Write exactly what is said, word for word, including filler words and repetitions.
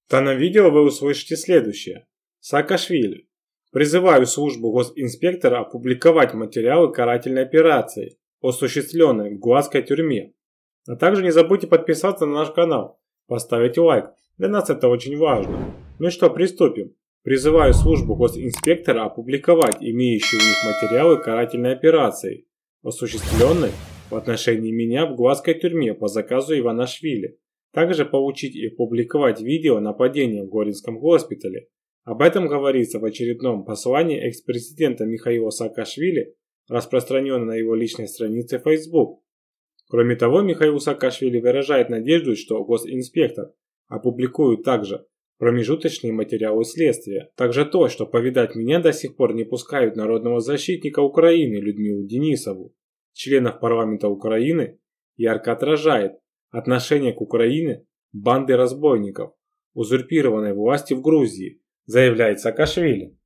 В данном видео вы услышите следующее. Саакашвили. Призываю службу госинспектора опубликовать материалы карательной операции, осуществленной в Гуадской тюрьме. А также не забудьте подписаться на наш канал, поставить лайк. Для нас это очень важно. Ну и что, приступим. Призываю службу госинспектора опубликовать имеющие у них материалы карательной операции, осуществленной в отношении меня в Гуадской тюрьме по заказу Иванашвили. Также получить и опубликовать видео нападения в Горинском госпитале. Об этом говорится в очередном послании экс-президента Михаила Саакашвили, распространенном на его личной странице Facebook. Кроме того, Михаил Саакашвили выражает надежду, что госинспектор опубликует также промежуточные материалы следствия. Также то, что повидать меня до сих пор не пускают народного защитника Украины Людмилу Денисову, членов парламента Украины, ярко отражает отношение к Украине банды разбойников, узурпированной власти в Грузии, заявляет Саакашвили.